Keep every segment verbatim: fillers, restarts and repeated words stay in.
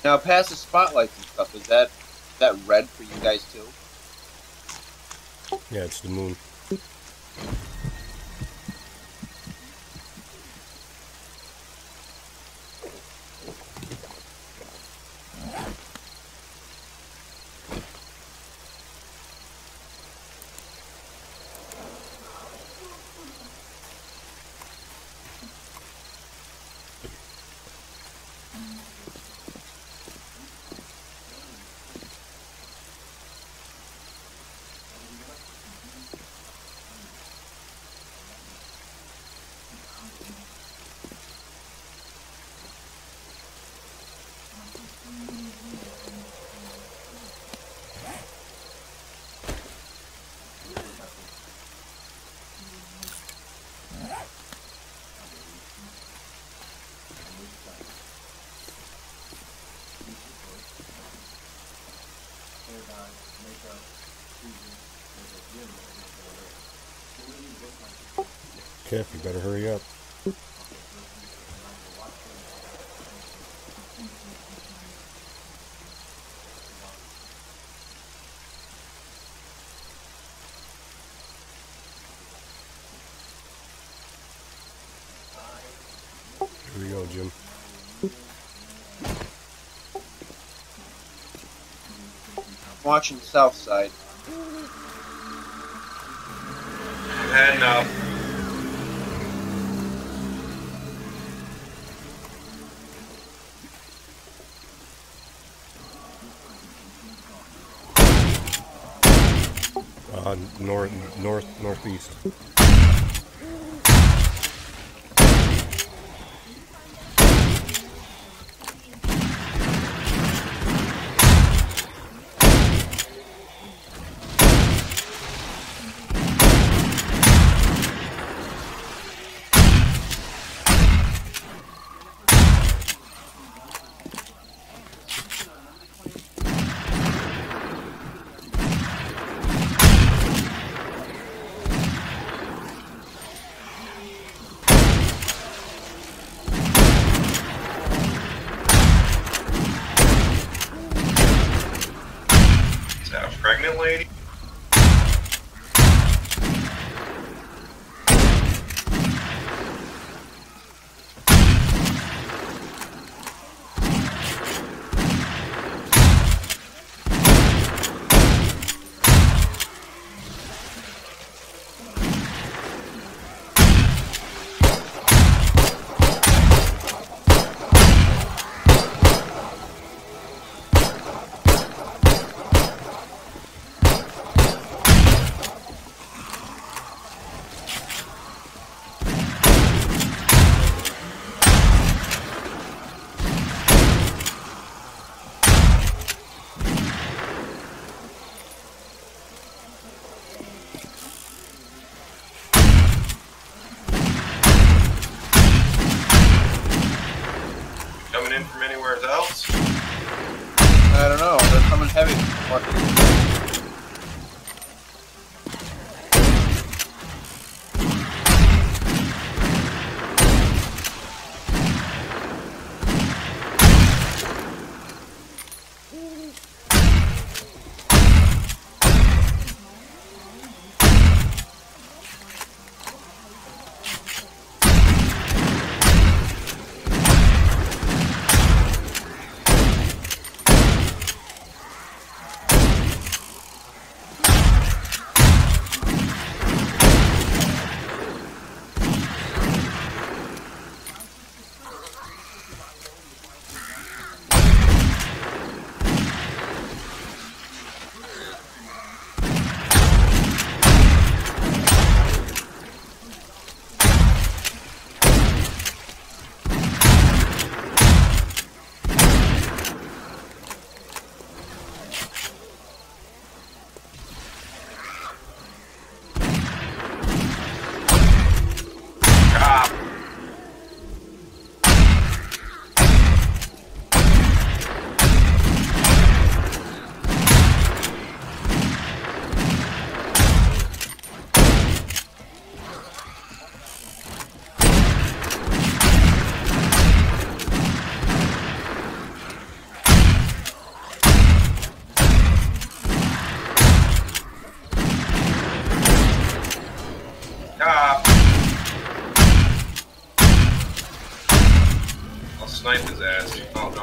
Now, past the spotlights and stuff, is that is that red for you guys too? Yeah, it's the moon. Kev, you better hurry up. Here we go, Jim. Watching South Side. I've had enough. Uh, north, north, northeast. Is that a pregnant lady? Coming in from anywhere else? I don't know. They're coming heavy.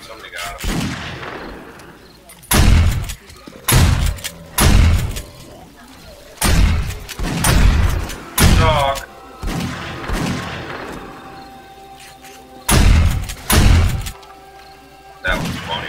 somebody got him. Dog. That was funny.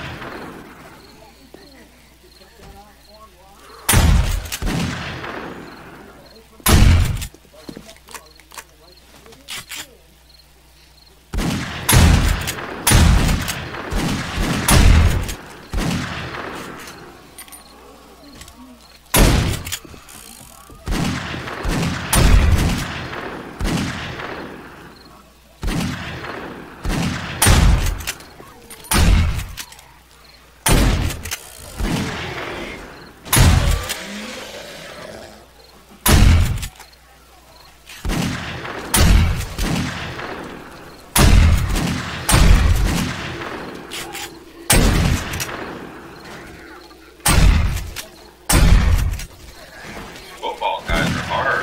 Football guys are hard.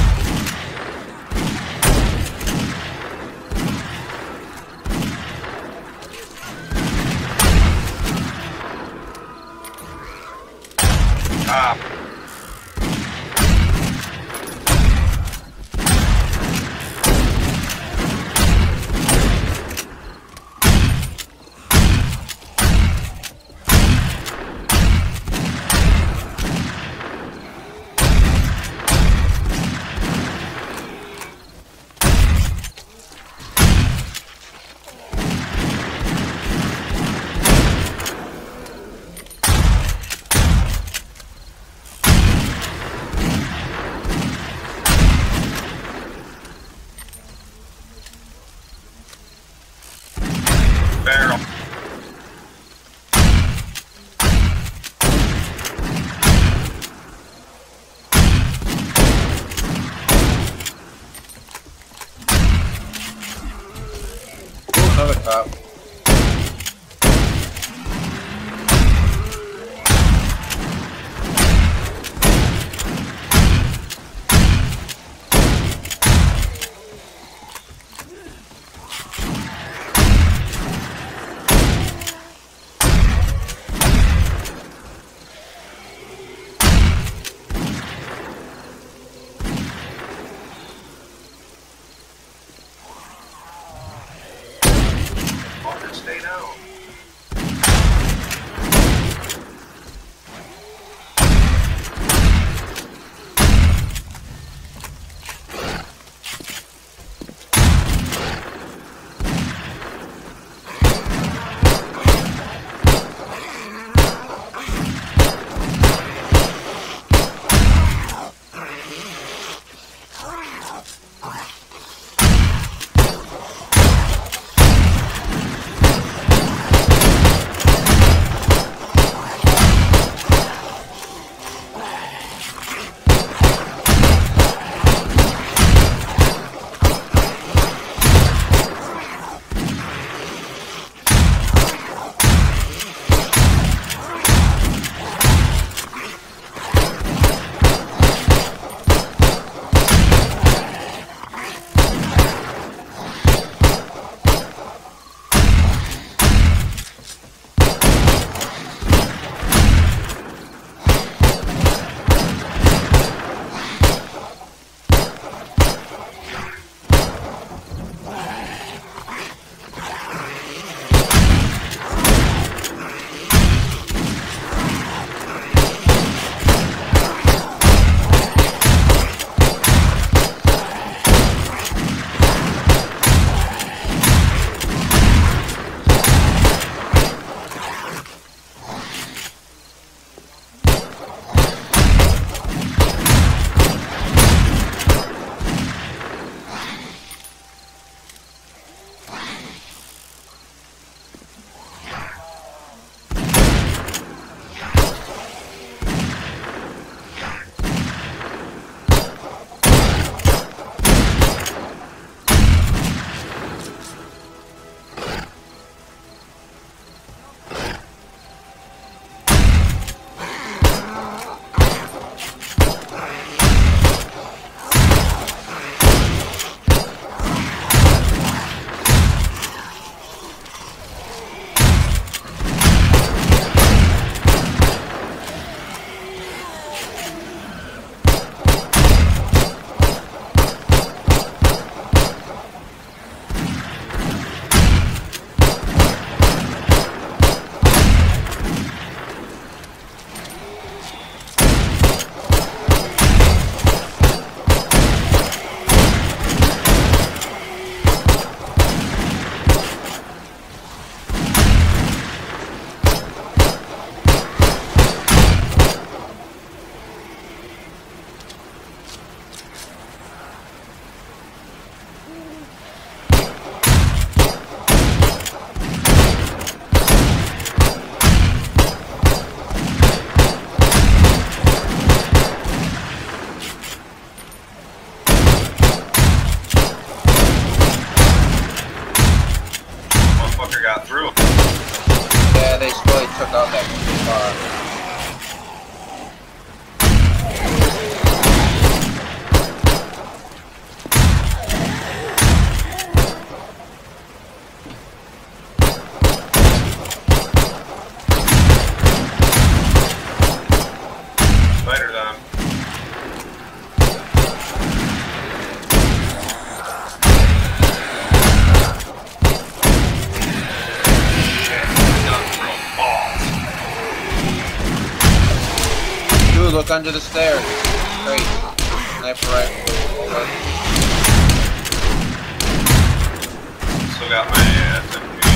Ah. Barrel. Another cop. Fucker, stay down. they slowly took out that car. Spider's on. Dude, look under the stairs. Great. Sniper rifle. Still got my ass in me.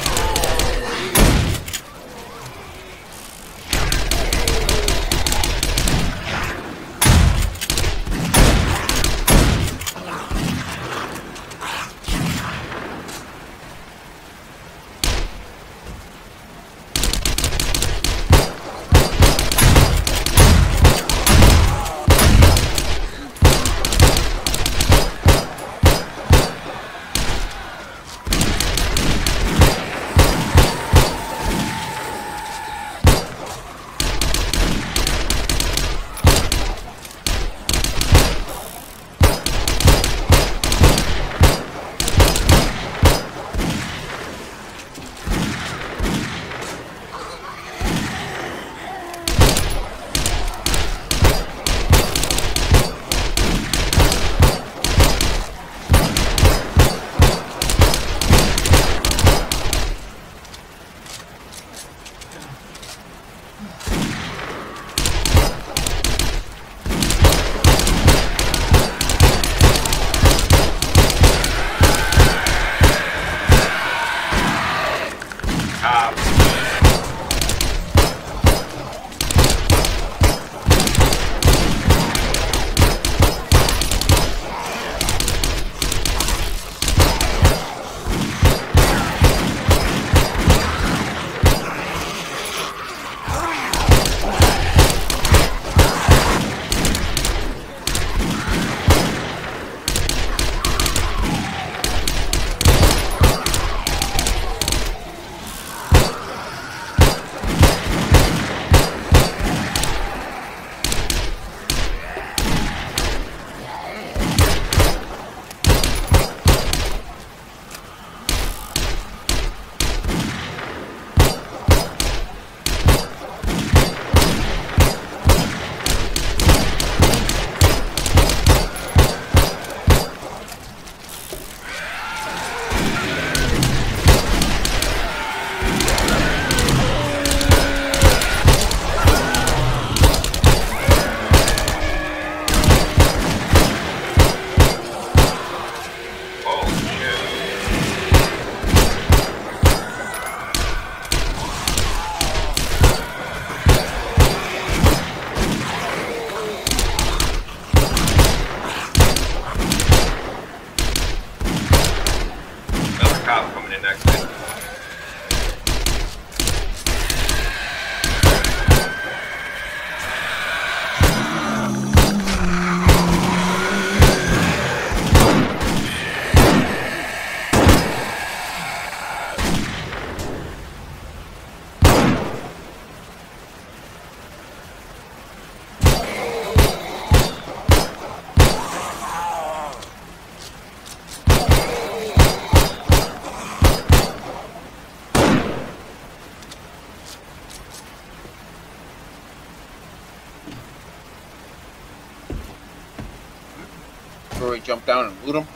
Where we jump down and loot them?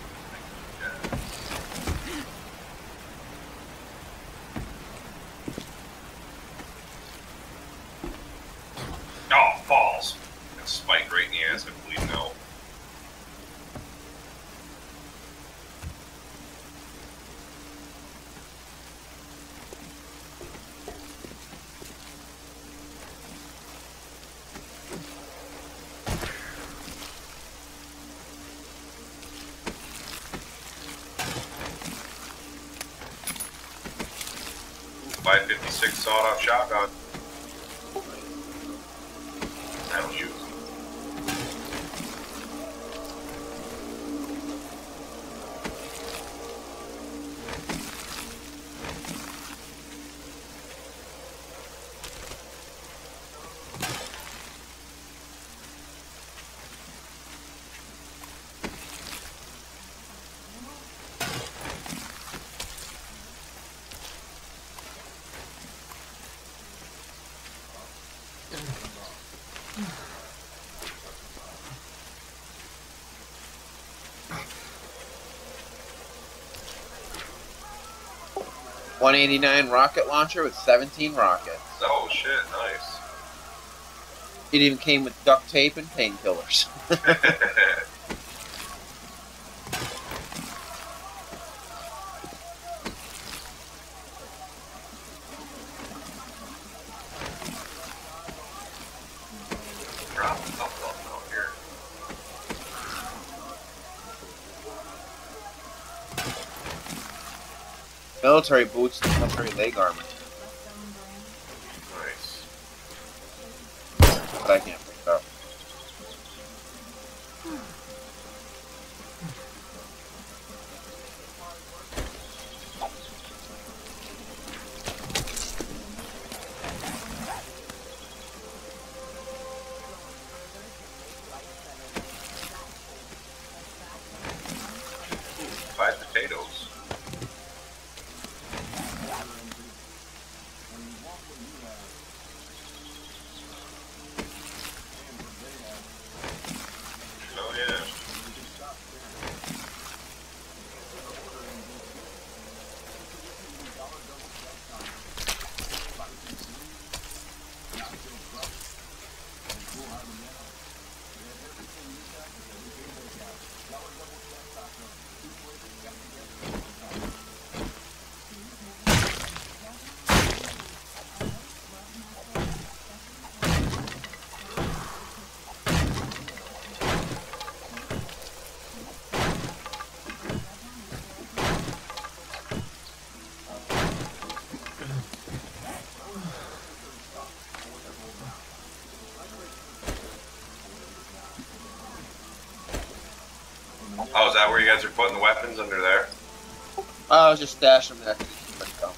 Oh, falls. Got spike right in the ass and bleeding out. five fifty-six sawed-off shotgun. That'll use. one eighty-nine rocket launcher with seventeen rockets. Oh shit, nice. It even came with duct tape and painkillers. Drop a couple of them out here. Military boots and military leg armor. Nice. But I can't pick it up. Five potatoes. Oh yeah. Oh, is that where you guys are putting the weapons, under there? I was just stashing them next to the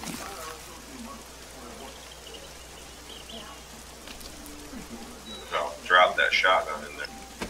No, drop that shotgun in there.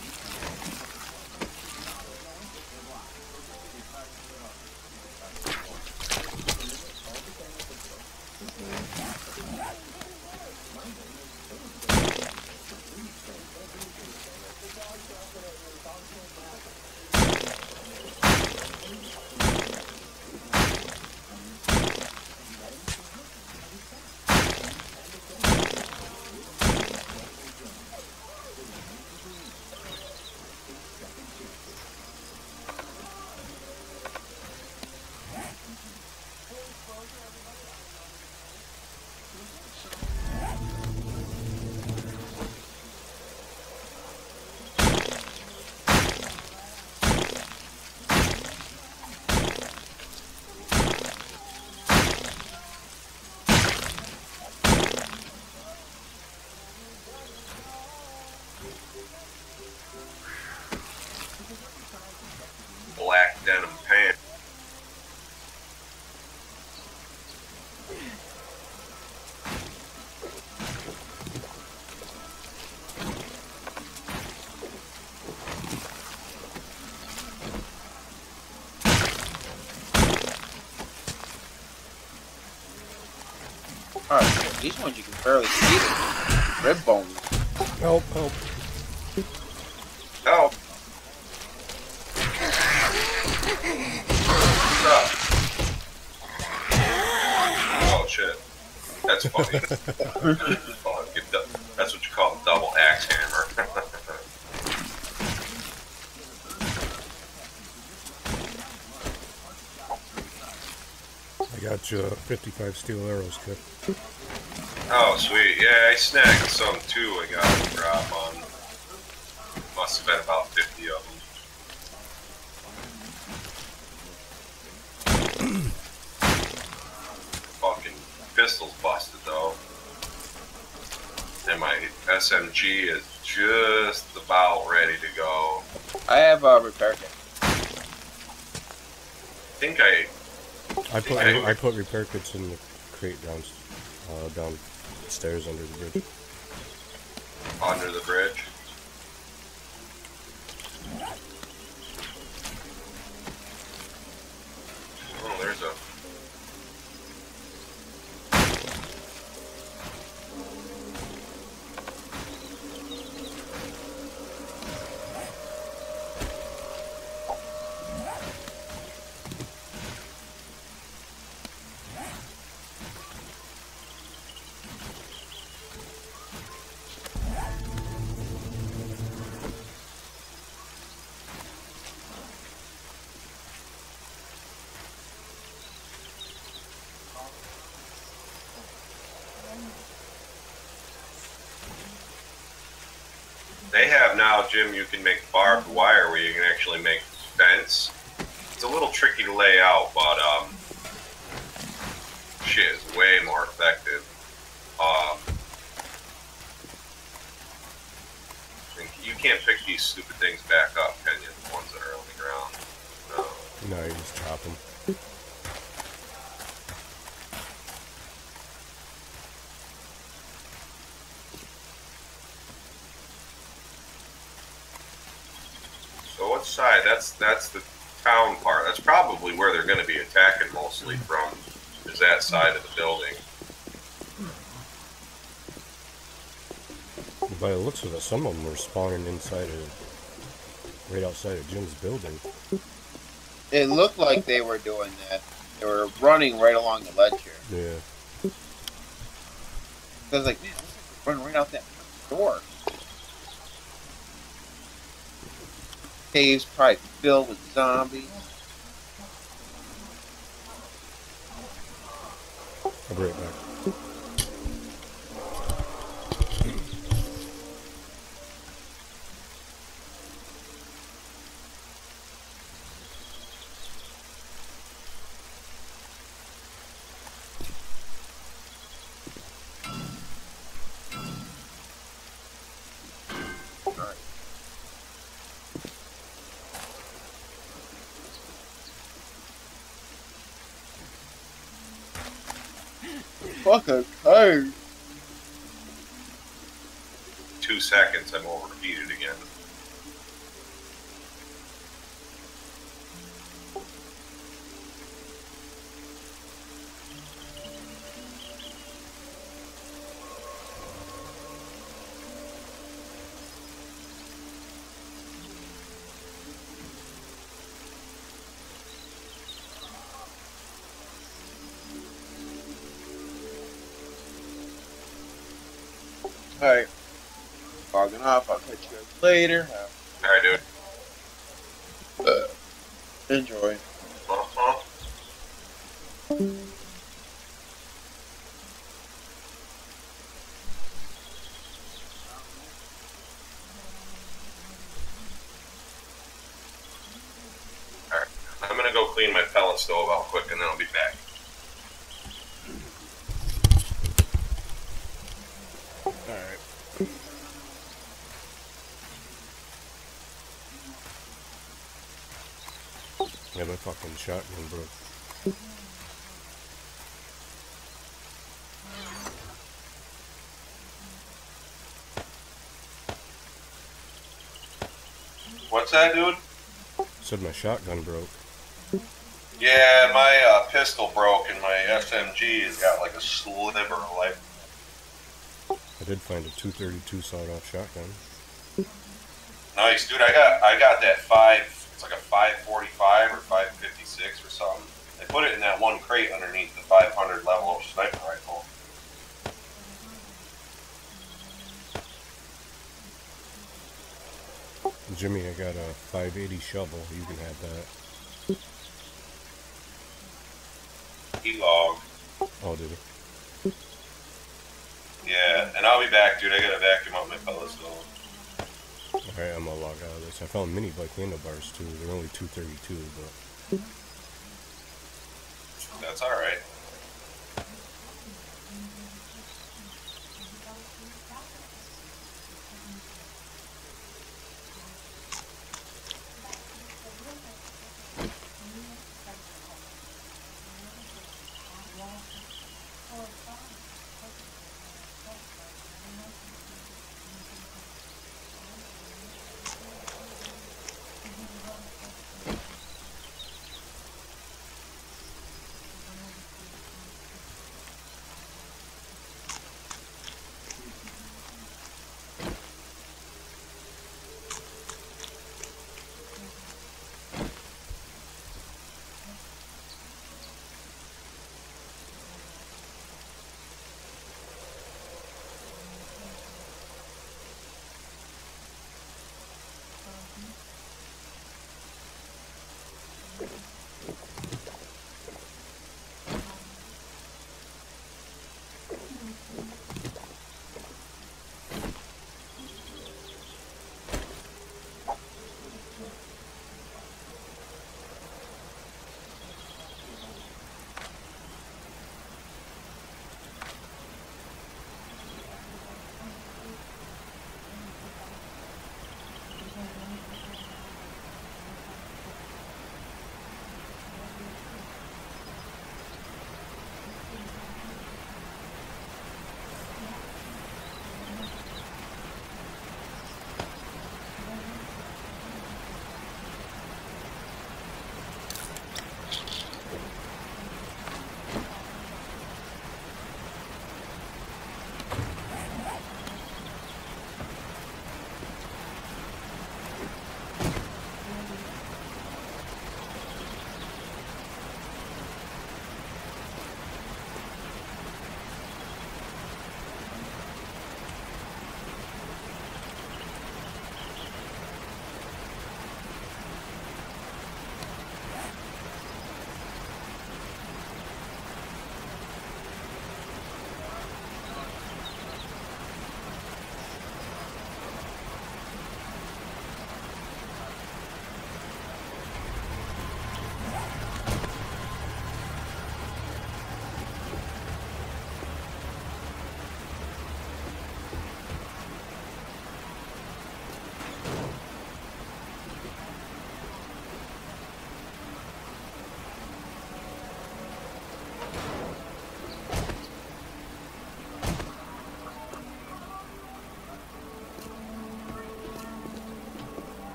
Black denim pants. Oh, these ones you can barely see them. Rib bones. Help, help. Oh. What's up? Oh shit. That's funny. Oh, get the- that's what you call a double axe hammer. I got you fifty-five steel arrows, kid. Oh sweet. Yeah, I snagged some too. I got a drop on. Must have been about fifty of them. Fucking pistol's busted though. And my S M G is just about ready to go. I have a repair kit. I think I. I put I, I put repair kits in the crate down uh, downstairs under the bridge. Under the bridge. Oh, there's a. They have now, Jim, you can make barbed wire where you can actually make fence. It's a little tricky to lay out, but um, shit is way more effective. Um, you can't pick these stupid things back up, can you? The ones that are on the ground. No. No, you just chop them. So what side? That's that's the town part. That's probably where they're going to be attacking mostly from. Is that side of the building? By the looks of it, some of them were spawning inside of, right outside of Jim's building. It looked like they were doing that. They were running right along the ledge here. Yeah. I was like, man, they're running right out that door. Caves probably filled with zombies. I'll be right back. Fucking tired. Two seconds, I'm overheated again. Alright. Logging off. I'll catch you guys later. Alright, dude. Uh, enjoy. Uh-huh. Alright. I'm gonna go clean my pellet stove out quick and then I'll be back. Alright. Yeah, my fucking shotgun broke. What's that, dude? Said my shotgun broke. Yeah, my uh, pistol broke and my S M G has got like a sliver of life. I did find a two thirty-two sawed-off shotgun. Nice, dude. I got I got that five. It's like a five forty-five or five fifty-six or something. They put it in that one crate underneath the five hundred level sniper rifle. Jimmy, I got a five eighty shovel. You can have that. He logged. Oh, did he? Yeah, and I'll be back, dude. I gotta vacuum up my pellet stove. Alright, I'm gonna log out of this. I found mini bike handlebars too. They're only two thirty-two, but That's alright.